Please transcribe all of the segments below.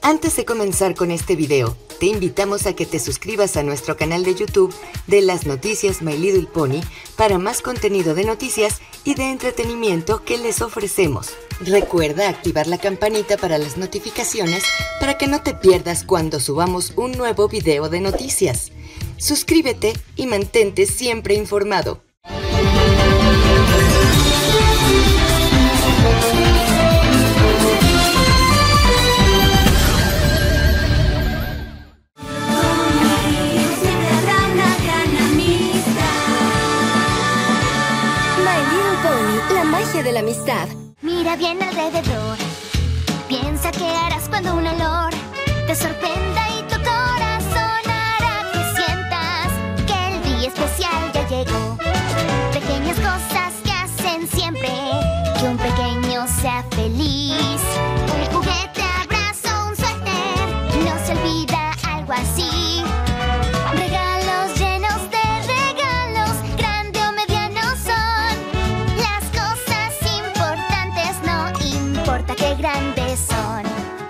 Antes de comenzar con este video, te invitamos a que te suscribas a nuestro canal de YouTube de las noticias My Little Pony para más contenido de noticias y de entretenimiento que les ofrecemos. Recuerda activar la campanita para las notificaciones para que no te pierdas cuando subamos un nuevo video de noticias. Suscríbete y mantente siempre informado. De la amistad. Mira bien alrededor. Piensa qué harás cuando un olor te sorprenda y tu corazón hará que sientas que el día especial ya llegó. Pequeñas cosas que hacen siempre que un pequeño sea feliz. Un juguete, abrazo, un suéter, no se olvida algo así. Regalos llenos de regalos, grande o mediano son. Las cosas importantes no importa qué grandes son.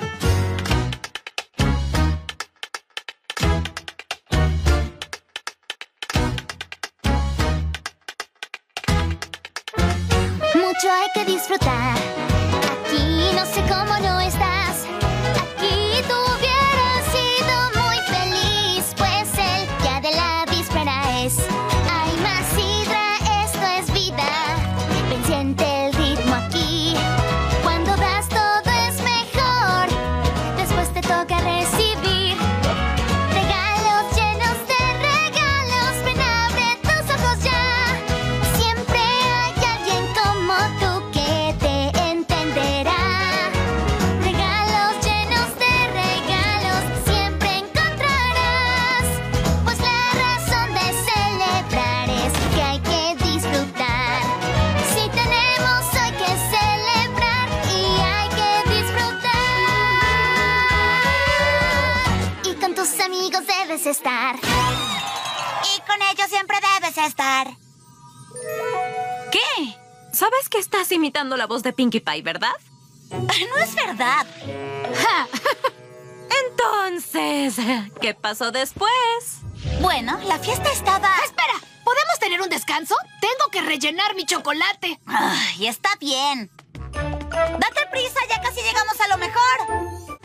Mucho hay que disfrutar. Aquí no sé cómo no estás. Aquí tú hubieras sido muy feliz, pues el día de la víspera es. Hay más sidra, esto es vida. Ven, siente el ritmo aquí. Cuando das todo es mejor. Después te toca recibir regalos llenos de regalos. Ven, abre tus ojos ya. Siempre hay alguien como tú que te entenderá. Regalos llenos de regalos siempre encontrarás. Pues la razón de celebrar es que hay que disfrutar. Si tenemos hoy que celebrar y hay que disfrutar. Y con tus amigos debes estar. Y con ellos siempre debes estar. ¿Qué? ¿Sabes que estás imitando la voz de Pinkie Pie, verdad? No es verdad. ¡Ja! Entonces, ¿qué pasó después? Bueno, la fiesta estaba... ¡Espera! ¿Podemos tener un descanso? Tengo que rellenar mi chocolate. Ay, está bien. Date prisa, ya casi llegamos a lo mejor.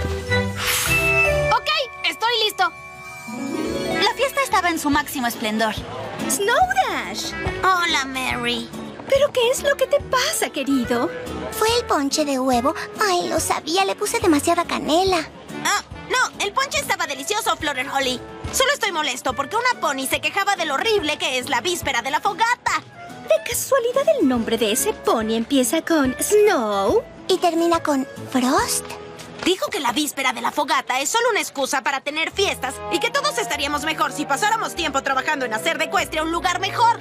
Ok, estoy listo. La fiesta estaba en su máximo esplendor. Snow Dash. Hola, Mary. ¿Pero qué es lo que te pasa, querido? ¿Fue el ponche de huevo? Ay, lo sabía, le puse demasiada canela. No, el ponche estaba delicioso, Florer Holly. Solo estoy molesto porque una pony se quejaba de lo horrible que es la víspera de la fogata. ¿De casualidad el nombre de ese pony empieza con Snow? ¿Y termina con Frost? Dijo que la víspera de la fogata es solo una excusa para tener fiestas y que todos estaríamos mejor si pasáramos tiempo trabajando en hacer de Equestria un lugar mejor.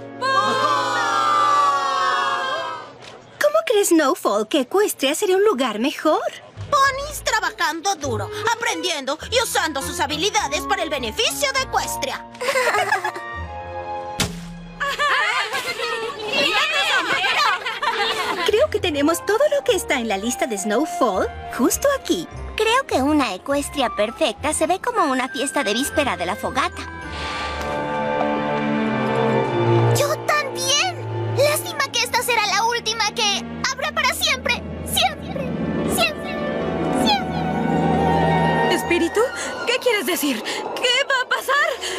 ¿Cómo crees, Snowfall, que Equestria sería un lugar mejor? Ponis trabajando duro, aprendiendo y usando sus habilidades para el beneficio de Equestria. Creo que tenemos todo lo que está en la lista de Snowfall justo aquí. Creo que una Equestria perfecta se ve como una fiesta de víspera de la fogata. ¡Yo también! Lástima que esta será la última que habrá para siempre. Siempre, siempre, siempre. ¿Espíritu? ¿Qué quieres decir? ¿Qué va a pasar?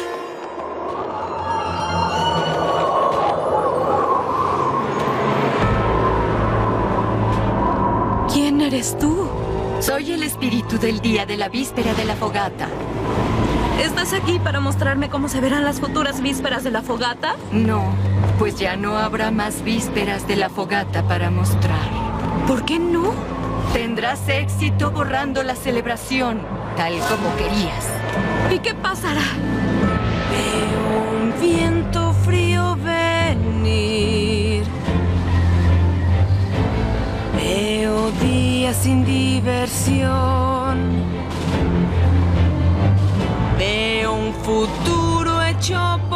¿Quién eres tú? Soy el espíritu del día de la víspera de la fogata. ¿Estás aquí para mostrarme cómo se verán las futuras vísperas de la fogata? No, pues ya no habrá más vísperas de la fogata para mostrar. ¿Por qué no? Tendrás éxito borrando la celebración, tal como querías. ¿Y qué pasará? Veo un viento frío venir. Veo días sin diversión. Veo un futuro hecho por